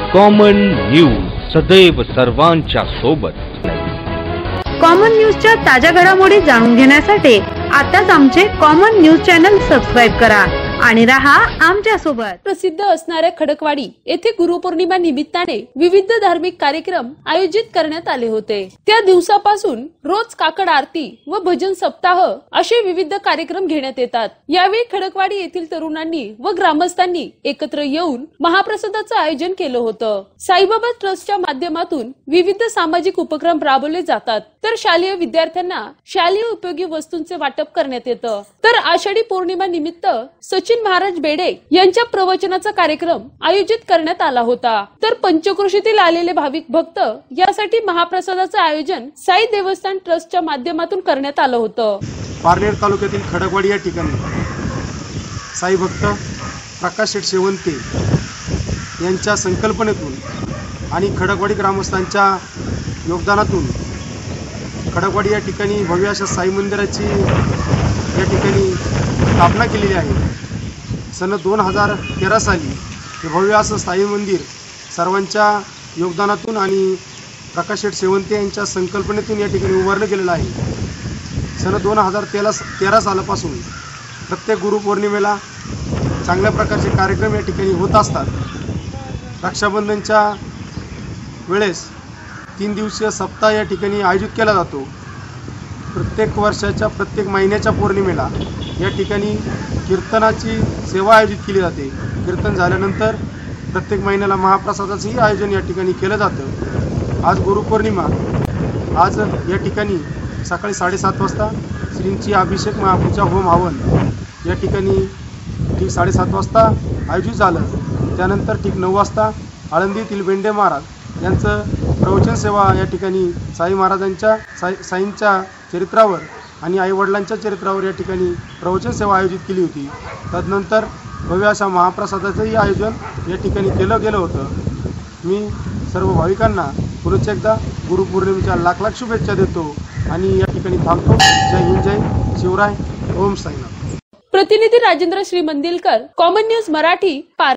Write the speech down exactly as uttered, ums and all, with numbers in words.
Common news सदैव सर्वांच्या सोबत। कॉमन न्यूजच्या ताज्या घडामोडी जाणून घेण्यासाठी आताच आमचे कॉमन न्यूज चॅनल सबस्क्राइब करा आणि रहा आमच्या सोबत। प्रसिद्ध असणाऱ्या खडकवाडी येथे गुरुपौर्णिमा निमित्ताने विविध धार्मिक कार्यक्रम आयोजित करण्यात आले होते। त्या दिवसापासून रोज काकड आरती व भजन सप्ताह असे विविध कार्यक्रम घेण्यात येतात। यावेळी खडकवाडी येथील तरुणांनी व ग्रामस्थांनी एकत्र येऊन महाप्रसादाचं आयोजन केलं होतं। साईबाबा ट्रस्टच्या माध्यमातून विविध सामाजिक उपक्रम राबवले जातात, तर शालेय विद्यार्थ्यांना शालेय उपयोगी वस्तूंचे वाटप करण्यात येतं। तर आषाढी पौर्णिमा निमित्त सचिन महाराज बेडे यांच्या प्रवचनाचा कार्यक्रम आयोजित करण्यात आला होता। तर पंचक्रोशीतील आलेले भाविक भक्त यासाठी महाप्रसादाचं आयोजन साई देवस्थान ट्रस्टच्या माध्यमातून करण्यात आलं होतं। पारनेर तालुक्यातील खडकवाडी या ठिकाणी साई भक्त प्रकाश शेठ शेवंते यांच्या संकल्पनेतून आणि खडकवाडी ग्रामस्थांच्या योगदानातून खडकवाडी या ठिकाणी भव्य अशा साई मंदिराची या ठिकाणी स्थापना केलेली आहे। सन दोन हजार तेरा साली हे भव्य असं साई मंदिर सर्वांच्या योगदानातून आणि प्रकाश शेठ शेवंते यांच्या संकल्पनेतून या ठिकाणी उभारलं गेलेलं आहे। सन दोन हजार तेरा तेरा सालापासून प्रत्येक गुरुपौर्णिमेला चांगल्या प्रकारचे कार्यक्रम या ठिकाणी होत असतात। रक्षाबंधनच्या वेळेस तीन दिवसीय सप्ताह या ठिकाणी आयोजित केला जातो। प्रत्येक वर्षाच्या प्रत्येक महिन्याच्या पौर्णिमेला या ठिकाणी कीर्तनाची सेवा आयोजित केली जाते। कीर्तन झाल्यानंतर प्रत्येक महिन्याला महाप्रसादाचंही आयोजन या ठिकाणी केलं जातं। आज गुरुपौर्णिमा, आज या ठिकाणी सकाळी साडेसात वाजता श्रींची अभिषेक महापूजा होम हवन या ठिकाणी ठीक साडेसात वाजता आयोजित झालं। त्यानंतर ठीक नऊ वाजता आळंदीतील बेंडे महाराज यांचं प्रवचन सेवा या ठिकाणी साई महाराजांच्या साई साईंच्या चरित्रावर आणि आईवडिलांच्या चरित्रावर या ठिकाणी प्रवचन सेवा आयोजित केली होती। तदनंतर भव्य अशा महाप्रसादाचंही आयोजन या ठिकाणी केलं गेलं होतं। मी सर्व भाविकांना पुन्हा एकदा गुरुपौर्णिमेच्या लाख लाख शुभेच्छा देतो आणि या ठिकाणी थांबतो। जय हिंद, जय शिवराय, ओम साईनाथ। प्रतिनिधी राजेंद्र श्रीमंदिलकर, कॉमन न्यूज मराठी।